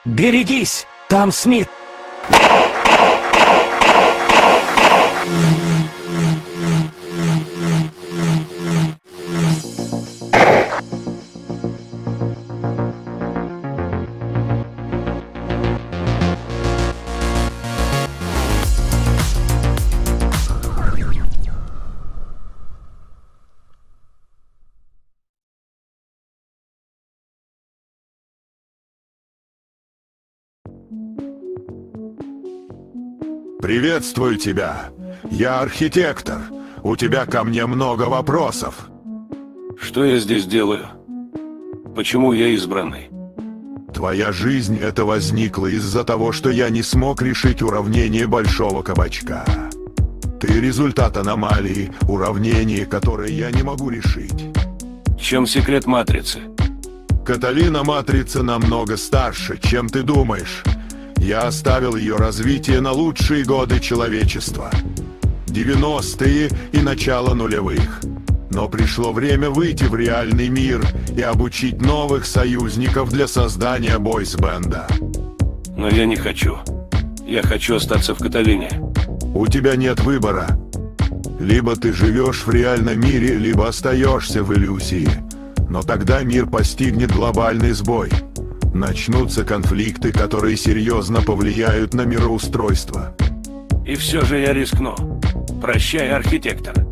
Берегись! Там Смит! Приветствую тебя. Я архитектор. У тебя ко мне много вопросов. Что я здесь делаю? Почему я избранный? Твоя жизнь это возникла из-за того, что я не смог решить уравнение большого кабачка. Ты результат аномалии, уравнение, которое я не могу решить. В чем секрет матрицы? Каталина Матрица намного старше, чем ты думаешь. Я оставил ее развитие на лучшие годы человечества. 90-е и начало нулевых. Но пришло время выйти в реальный мир и обучить новых союзников для создания бойс-бенда. Но я не хочу. Я хочу остаться в Каталине. У тебя нет выбора. Либо ты живешь в реальном мире, либо остаешься в иллюзии. Но тогда мир постигнет глобальный сбой. Начнутся конфликты, которые серьезно повлияют на мироустройство. И все же я рискну. Прощай, архитектор.